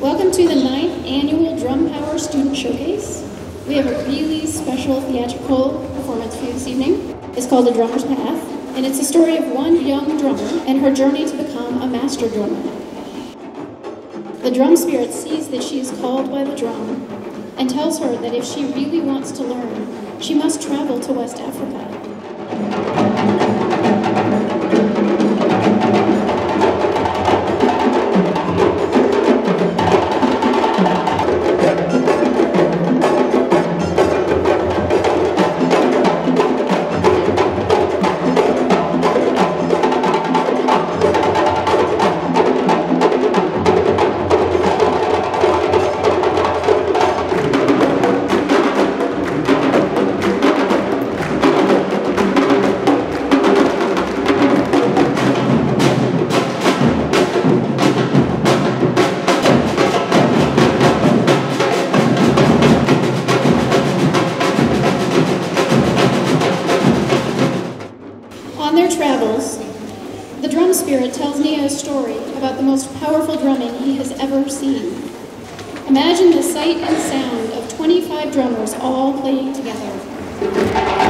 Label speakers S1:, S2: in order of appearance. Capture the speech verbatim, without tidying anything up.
S1: Welcome to the ninth annual Drum Power Student Showcase. We have a really special theatrical performance for you this evening. It's called The Drummer's Path, and it's a story of one young drummer and her journey to become a master drummer. The drum spirit sees that she is called by the drum and tells her that if she really wants to learn, she must travel to West Africa. On their travels, the drum spirit tells Nia a story about the most powerful drumming he has ever seen. Imagine the sight and sound of twenty-five drummers all playing together.